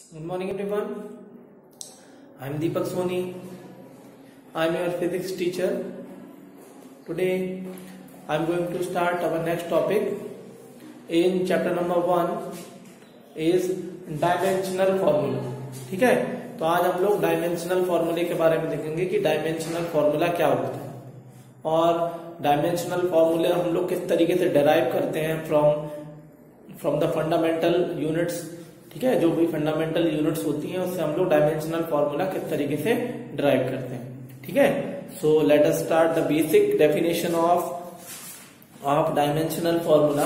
Good morning everyone. I am Deepak Soni. I am your physics teacher. Today I am going to start our next topic in chapter number 1 is dimensional formula. ठीक है, तो आज हम लोग dimensional फॉर्मूले के बारे में देखेंगे कि डायमेंशनल फॉर्मूला क्या होता है और डायमेंशनल फॉर्मूले हम लोग किस तरीके से डेराइव करते हैं फ्रॉम द फंडामेंटल यूनिट्स। ठीक है, जो भी फंडामेंटल यूनिट्स होती हैं उससे हम लोग डायमेंशनल फॉर्मूला किस तरीके से डिराइव करते हैं। ठीक है, so let us start the basic definition of dimensional formula.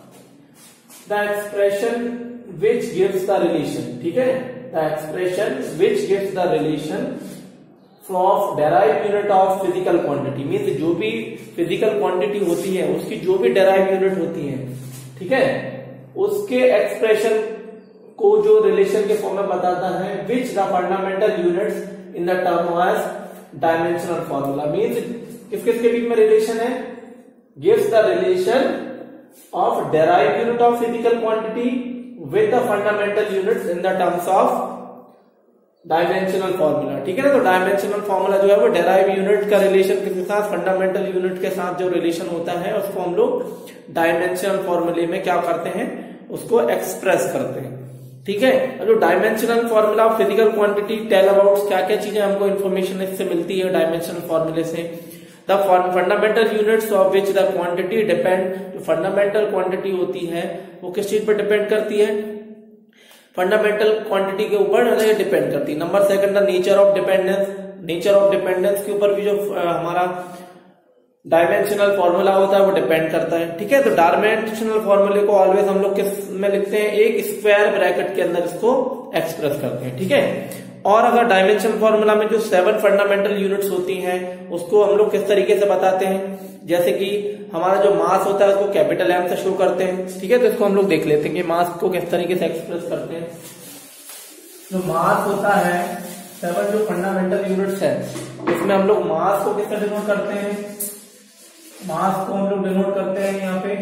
The expression which gives the relation, ठीक है, the expression which gives the relation from derive unit of physical quantity means जो भी फिजिकल क्वांटिटी होती है उसकी जो भी derive unit होती है, ठीक है, उसके एक्सप्रेशन को जो रिलेशन के फॉर्म में बताता है which the fundamental units in the term as dimensional formula means किस किस के बीच में रिलेशन है, gives the relation of derive unit of physical quantity with the fundamental units in the terms of dimensional formula. ठीक है ना, तो डायमेंशनल फॉर्मूला जो है वो डेराइव यूनिट का रिलेशन के साथ फंडामेंटल यूनिट के साथ जो रिलेशन होता है उसको हम लोग डायमेंशनल फॉर्मूले में क्या करते हैं, उसको एक्सप्रेस करते हैं। ठीक है, जो dimensional formula of physical quantity tell about क्या क्या चीजें हमको इन्फॉर्मेशन इससे मिलती है डायमेंशनल फॉर्मूले से। The fundamental units of which the quantity depend, जो फंडामेंटल क्वांटिटी होती है वो किस चीज पर डिपेंड करती है, फंडामेंटल क्वांटिटी के ऊपर डिपेंड करती है। Number second the nature of dependence, nature of dependence के ऊपर भी जो हमारा डायमेंशनल फॉर्मूला होता है वो डिपेंड करता है। ठीक है, तो डायमेंशनल फॉर्मूले को ऑलवेज हम लोग किस में लिखते हैं, एक स्क्वायर ब्रैकेट के अंदर इसको एक्सप्रेस करते हैं। ठीक है, और अगर डायमेंशनल फॉर्मूला में जो 7 फंडामेंटल यूनिट्स होती हैं उसको हम लोग किस तरीके से बताते हैं, जैसे कि हमारा जो मास होता है उसको कैपिटल एम से शो करते हैं। ठीक है, तो इसको हम लोग देख लेते हैं कि मास को किस तरीके से एक्सप्रेस करते हैं। जो मास होता है 7 जो फंडामेंटल यूनिट्स है उसमें हम लोग मास को किससे डिनोट करते हैं, मास को हम लोग डिनोट करते हैं यहाँ पे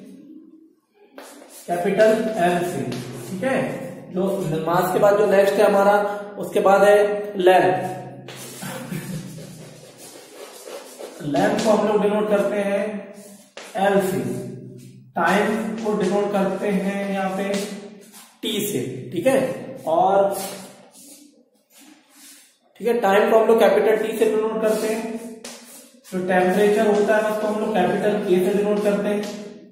कैपिटल एम से। ठीक है, जो मास के बाद जो नेक्स्ट है हमारा उसके बाद है लेंथ, लेंथ को हम लोग डिनोट करते हैं एल से, टाइम को डिनोट करते हैं यहाँ पे टी से। ठीक है, और ठीक है टाइम को हम लोग कैपिटल टी से डिनोट करते हैं। जो टेम्परेचर होता है उसको हम लोग कैपिटल के से डिनोट करते हैं।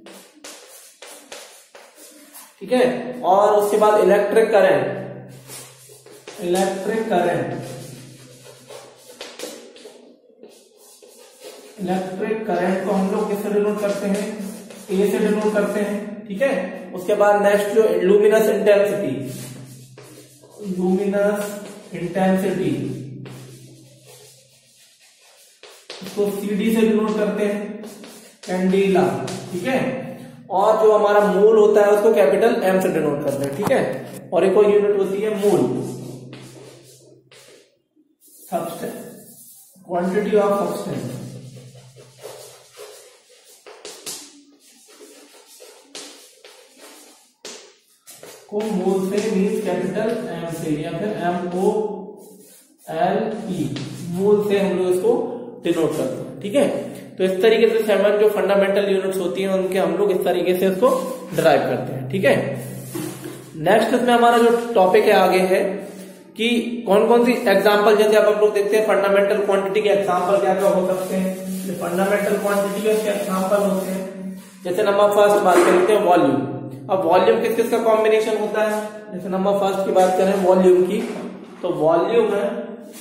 ठीक है, और उसके बाद electric current, electric current, electric current को हम लोग किससे डिनोट करते हैं, ए से डिनोट करते हैं। ठीक है, उसके बाद नेक्स्ट जो लुमिनस इंटेंसिटी, लुमिनस इंटेंसिटी इसको सीडी से डिनोट करते हैं, कैंडिला। ठीक है, और जो हमारा मोल होता है उसको कैपिटल एम से डिनोट करते हैं। ठीक है, और एक और यूनिट होती है mole, substance, quantity of substance. को मोल से मीन्स कैपिटल एम से या फिर MOLE, मोल से हम लोग इसको डिनोट करते हैं। ठीक है, तो इस तरीके से 7 जो फंडामेंटल यूनिट्स होती हैं उनके हम लोग इस तरीके से इसको डिराइव करते हैं। ठीक है, नेक्स्ट इसमें हमारा जो टॉपिक है आगे है कि कौन कौन सी एग्जांपल, जैसे अब हम लोग देखते हैं फंडामेंटल क्वांटिटी के एग्जांपल क्या क्या हो सकते हैं। जो फंडामेंटल क्वांटिटी के उसके एग्जांपल होते हैं, जैसे नंबर फर्स्ट बात करते हैं वॉल्यूम। अब वॉल्यूम किस किस का कॉम्बिनेशन होता है, जैसे नंबर फर्स्ट की बात करें वॉल्यूम की, तो वॉल्यूम है,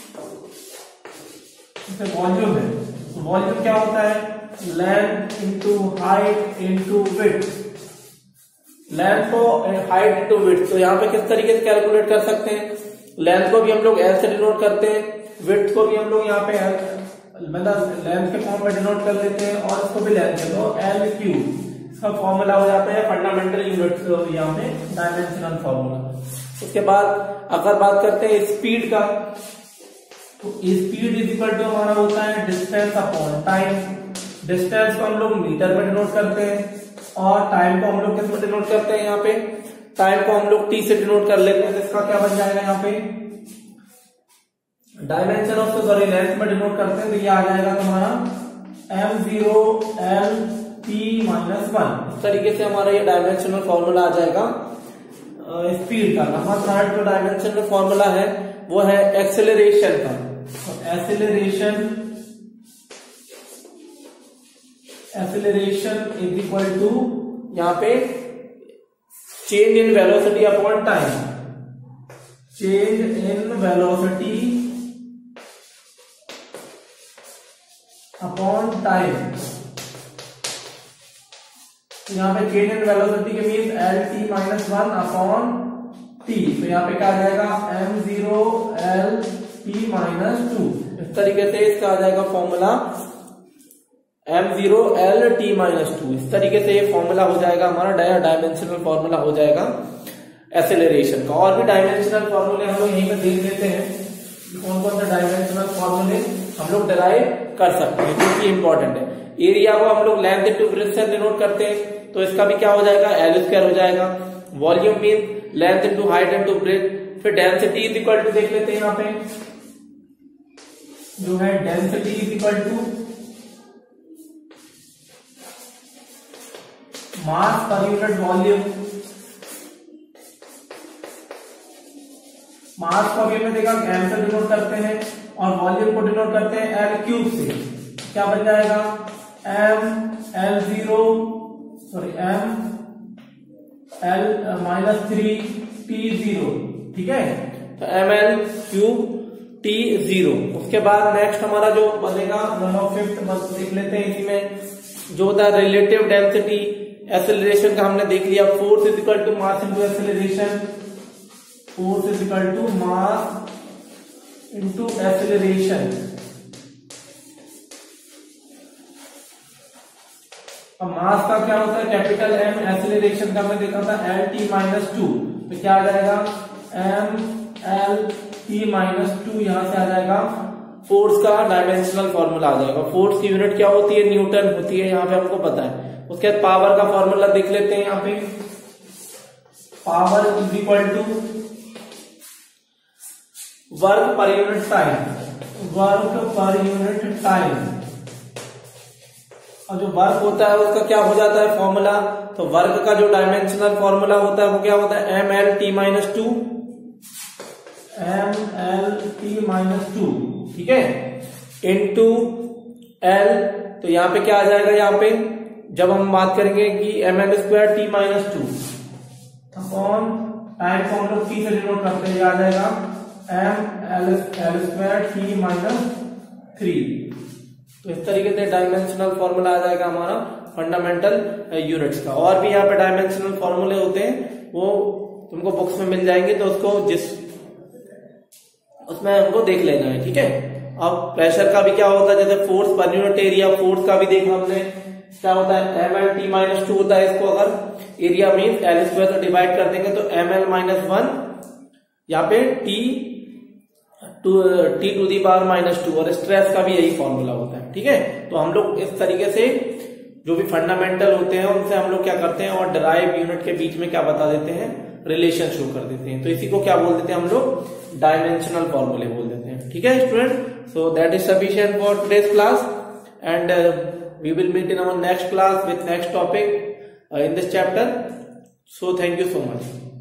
वॉल्यूम है, वॉल्यूम क्या होता है, length into height into width, length को हाइट इंटू विड्थ। तो यहाँ पे किस तरीके से कैलकुलेट कर सकते हैं, लेंथ को भी हम लोग एल से डिनोट करते हैं, विड्थ को भी हम लोग यहाँ पे मतलब लेंथ के फॉर्म में डिनोट कर लेते हैं और इसको भी लेंथ है तो एल क्यू इसका फॉर्मूला हो जाता है फंडामेंटल यूनिट यहाँ पे डायमेंशनल फॉर्मूला। उसके बाद अगर बात करते हैं स्पीड का, तो स्पीड इज इक्वल टू हमारा होता है डिस्टेंस अपॉन टाइम। डिस्टेंस को हम लोग मीटर में डिनोट करते हैं और टाइम को हम लोग किस में डिनोट करते हैं, यहाँ पे टाइम को हम लोग टी से डिनोट कर लेते हैं, तो इसका क्या बन जाएगा यहाँ पे डायमेंशन ऑफ सॉरी लेंथ में डिनोट करते हैं, तो ये आ जाएगा तुम्हारा m0l/t-1। इस तरीके से हमारा ये डायमेंशनल फॉर्मूला आ जाएगा स्पीड का। हमारा थर्ड जो डायमेंशनल फॉर्मूला है वो है एक्सेलरेशन का। तो एक्सेलरेशन इज इक्वल टू यहाँ पे change in velocity upon time, change in velocity upon time. यहाँ पे चेंज इन वेलोसिटी के मीन LT-1 अपॉन t, तो यहाँ पे क्या आ जाएगा m0l/t-2। इस तरीके से इसका आ जाएगा फॉर्मूला m0l/t-2। इस तरीके से ये फॉर्मूला हो जाएगा हमारा डायमेंशनल फॉर्मूला हो जाएगा एक्सेलरेशन का। और भी डायमेंशनल फॉर्मूले हम लोग यहीं पे देख लेते हैं, कौन कौन से डायमेंशनल फॉर्मूले हम लोग डिराइव कर सकते हैं, जो कि इंपॉर्टेंट है। एरिया को हम लोग लेंथ इनटू ब्रेड्थ से डिनोट करते हैं, तो इसका भी क्या हो जाएगा L² हो जाएगा। Volume mean length into height into breadth. फिर डेंसिटी इज इक्वल टू देख लेते हैं, यहाँ पे जो है density is equal to mass per unit volume. मास को अभी में देखा m से डिनोट करते हैं और वॉल्यूम को डिनोट करते हैं L³ से। क्या बन जाएगा ml-3t0, ठीक है, तो ml³ उसके बाद नेक्स्ट हमारा जो बनेगा फिफ्थ देख लेते हैं। इसी में जो होता है रिलेटिव डेंसिटी एक्सेलरेशन का हमने देख लिया। Force is equal to mass into acceleration, force is equal to mass into acceleration. अब मास का क्या होता है कैपिटल M, एक्सेलरेशन का हमने देखा था LT-2, तो क्या आ जाएगा ml/t-2। यहां से आ जाएगा फोर्स का डायमेंशनल फॉर्मूला आ जाएगा। फोर्स की यूनिट क्या होती है न्यूटन होती है, यहाँ पे हमको पता है। उसके बाद पावर का फॉर्मूला देख लेते हैं। यहाँ पे power is equal to work per unit time, work per unit time. और जो वर्क होता है उसका क्या हो जाता है फॉर्मूला, तो वर्क का जो डायमेंशनल फॉर्मूला होता है वो क्या होता है ml/t-2, ml/t-2, ठीक है, इनटू L। तो यहाँ पे क्या आ जाएगा, यहाँ पे जब हम बात करेंगे कि ml²t-2 अपॉन टाइम को हम लोग t से डिनोट करते हैं, आ जाएगा ml²t-3। तो इस तरीके से डायमेंशनल फॉर्मूला आ जाएगा हमारा फंडामेंटल यूनिट्स का। और भी यहाँ पे डायमेंशनल फॉर्मूले होते हैं, वो तुमको बुक्स में मिल जाएंगे, तो उसको उसमें हमको देख लेना है, ठीक है। अब प्रेशर का भी क्या होता है, जैसे force per unit area, force का भी देखा हमने क्या होता है ml/t-2 होता है। इसको अगर एरिया मीन्स L² से डिवाइड कर देंगे तो ml-1 यहाँ पे t⁻²। और स्ट्रेस का भी यही फॉर्मूला होता है, ठीक है। तो हम लोग इस तरीके से जो भी फंडामेंटल होते हैं उनसे हम लोग क्या करते हैं, और डिराइव यूनिट के बीच में क्या बता देते हैं, रिलेशन शो कर देते हैं। तो इसी को क्या बोल देते हैं हम लोग, डायमेंशनल फॉर्मूले बोल देते हैं, ठीक है student. So that is sufficient for today's class and we will meet in our next class with next topic in this chapter. So thank you so much.